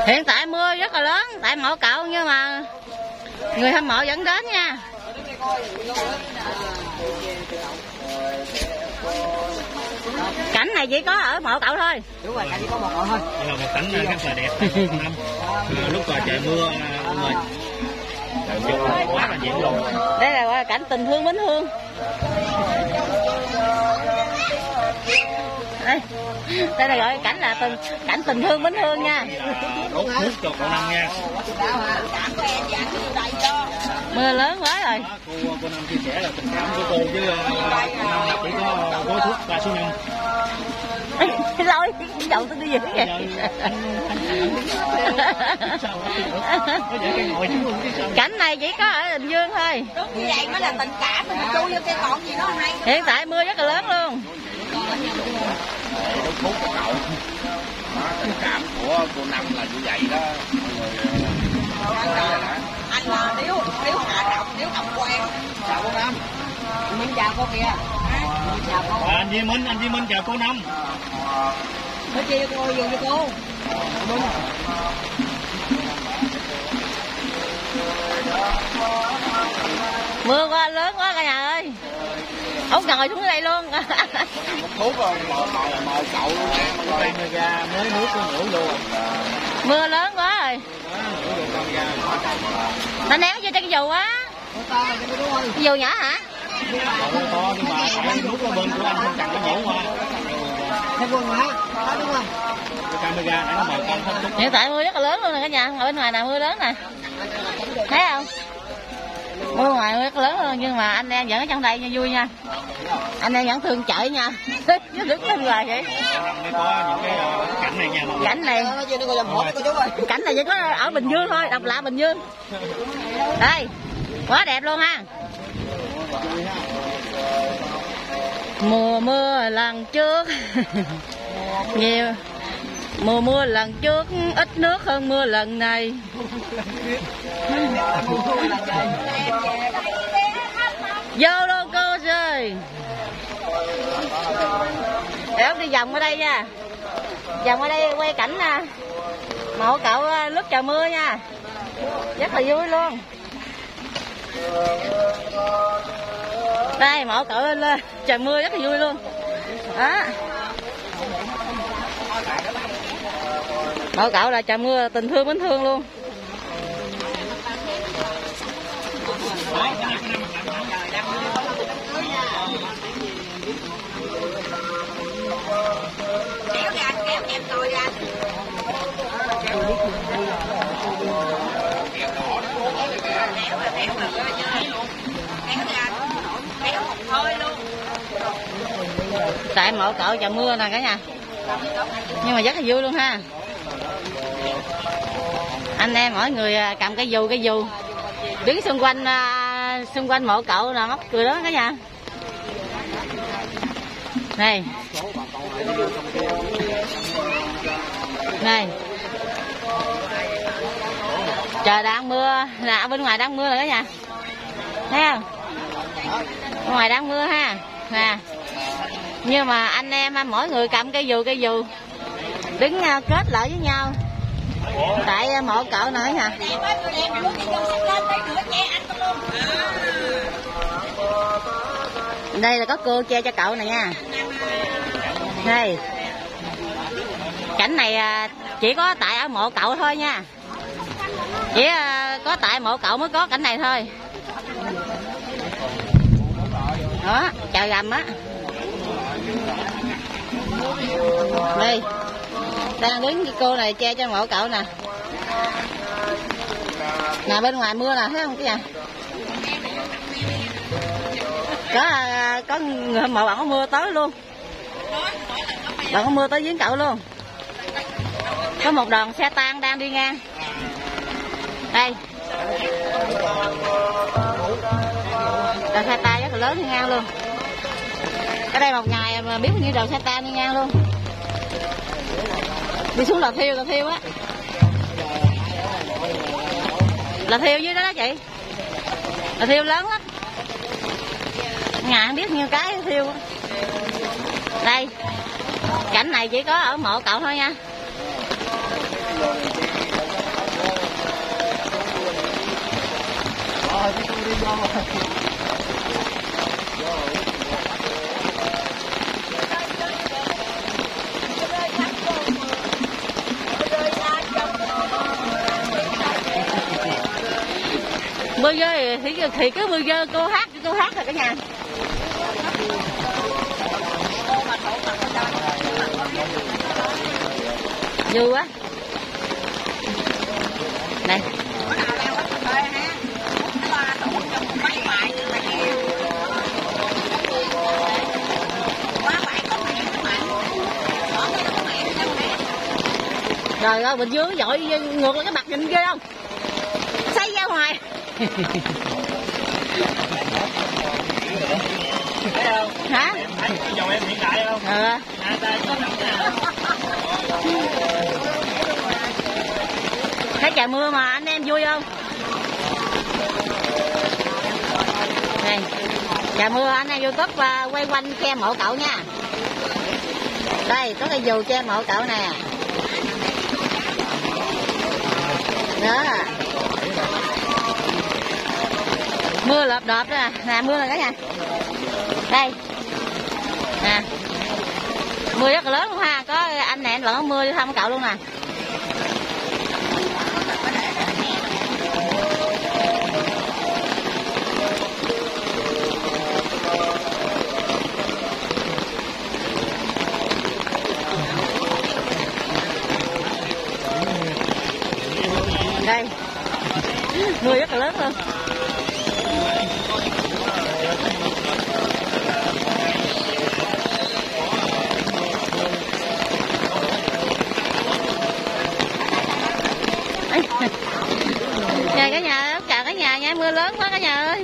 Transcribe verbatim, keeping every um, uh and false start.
Hiện tại mưa rất là lớn tại mộ cậu nhưng mà người hâm mộ vẫn đến nha. Cảnh này chỉ có ở mộ cậu thôi. Đúng rồi, cảnh chỉ có một cậu thôi. Đây là một cảnh rất là đẹp. Lúc trời mưa người quá là nhiều luôn. Đây là cảnh tình thương mến thương. Đây, đây là gọi cảnh là tình cảnh tình thương mến thương nha. Đốt nước cho cậu Năm nha. Mưa lớn quá rồi. Cô, cô Năm chia sẻ là tình cảm của cô chứ Năm là chỉ có gói thuốc ba số năm. Lôi dầu tôi đi dữ vậy. Cảnh này chỉ có ở Bình Dương thôi. Đúng như vậy mới là tình cảm, mình chui vô cây ngọn gì đó hay. Hiện tại mưa rất là lớn luôn. Đốt thuốc của cậu. Tình cảm của cô Năm là như vậy đó. Anh là nếu nếu hạ độc, nếu độc quen. Chào cô Năm. Minh chào cô kìa. Chào cô. À, anh Duy Minh, anh Duy Minh chào cô Năm. Mới chia cho cô dùng cho cô. Mưa quá lớn quá cả nhà ơi. Không ngồi xuống đây luôn. Một thuốc rồi mời mời cậu luôn á. Camera mới nước có ngủ luôn. Mưa lớn quá rồi. Nó ném vô cho cái dù á. Cái dù nhỏ hả? To nhưng mà phải nút ở bên của anh không cần cái nhổ qua. Thấy quần hả? Đó đúng không? Cái camera nãy nó mời con không chút. Hiện tại mưa rất là lớn luôn nè cả nhà. Ở bên ngoài nè mưa lớn nè. Thấy không? Mưa ngoài mưa rất lớn luôn nhưng mà anh em vẫn ở trong đây nha, vui nha. Anh em vẫn thương chợ nha. Chứ đứng bên ngoài vậy. Có những cái cảnh này nha. Cảnh này. Cảnh này chỉ có ở Bình Dương thôi, độc lạ Bình Dương. Đây. Quá đẹp luôn ha. Mùa mưa lần trước nhiều mùa mưa lần trước ít nước hơn mưa lần này. Vô luôn cô rồi. Để ông đi vòng ở đây nha. Vòng ở đây quay cảnh nè. Mộ cậu lúc trời mưa nha. Rất là vui luôn. Đây mộ cậu lên trời mưa rất là vui luôn. Đó. Mộ cậu là trời mưa tình thương mến thương luôn. Kéo ra, kéo em tôi ra. Tại mộ cậu trời mưa nè cả nhà. Nhưng mà rất là vui luôn ha. Anh em mỗi người cầm cái dù cái dù đứng xung quanh xung quanh mộ cậu là móc cười đó cả nhà. Này. Này. Trời đang mưa, là ở bên ngoài đang mưa rồi cả nhà. Thấy không? Bên ngoài đang mưa ha. Nè. Nhưng mà anh em mỗi người cầm cái dù cái dù đứng kết lại với nhau. Tại mộ cậu nữa nha. Đây là có cô che cho cậu nè nha. Đây. Cảnh này chỉ có tại ở mộ cậu thôi nha. Chỉ có tại mộ cậu mới có cảnh này thôi. Đó, trời gầm á. Đây. Đang đứng cái cô này che cho mộ cậu nè. Nè bên ngoài mưa nè, thấy không cái nhà? Có có người hâm mộ bạn có mưa tới luôn. Bạn có mưa tới giếng cậu luôn. Có một đoàn xe tang đang đi ngang. Đây. Đoàn xe tang rất là lớn đi ngang luôn. Ở đây một ngày mà biết bao nhiêu đoàn xe tang đi ngang luôn. Đi xuống Lò Thiêu, Lò Thiêu á. Lò Thiêu dưới đó đó chị. Lò Thiêu lớn lắm. Nhà không biết nhiêu cái thiêu. Đây. Cảnh này chỉ có ở mộ cậu thôi nha. Mưa dơ thì, thì cứ mưa dơ cô hát cô hát rồi cả nhà. Vui quá. Này. Trời ơi, bên dưới dội ngược lại cái mặt nhìn ghê không? Xây ra ngoài. Thấy không? Hả? Thấy dòng em hiện đại không? Ờ. Hai tay có nắm nè. Thấy trời mưa mà anh em vui không? Này, trời mưa anh em YouTube và quay quanh che mộ cậu nha. Đây, có cái dù che mộ cậu nè. Đó. Mưa lợp đợp đó nè, mưa này cả nhà. Đây. Nè. Mưa rất là lớn luôn ha, có anh này anh vẫn mưa đi thăm cậu luôn nè. Đây. Mưa rất là lớn luôn. Chào cả nhà, chào cả nhà nha, mưa lớn quá cả nhà ơi.